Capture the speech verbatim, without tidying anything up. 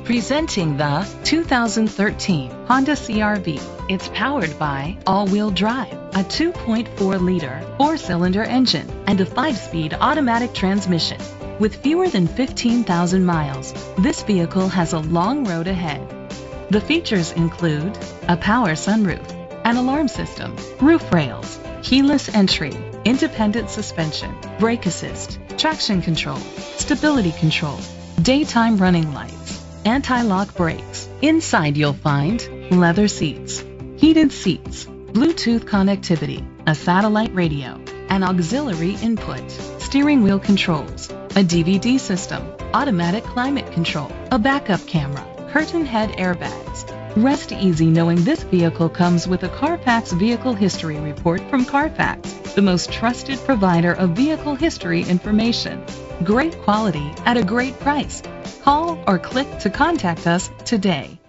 Presenting the two thousand thirteen Honda C R V. It's powered by all-wheel drive, a two point four liter four-cylinder engine, and a five-speed automatic transmission. With fewer than fifteen thousand miles, this vehicle has a long road ahead. The features include a power sunroof, an alarm system, roof rails, keyless entry, independent suspension, brake assist, traction control, stability control, daytime running lights, anti-lock brakes. Inside you'll find leather seats, heated seats, Bluetooth connectivity, a satellite radio, an auxiliary input, steering wheel controls, a D V D system, automatic climate control, a backup camera, curtain head airbags. Rest easy knowing this vehicle comes with a Carfax Vehicle History Report from Carfax, the most trusted provider of vehicle history information. Great quality at a great price. Call or click to contact us today.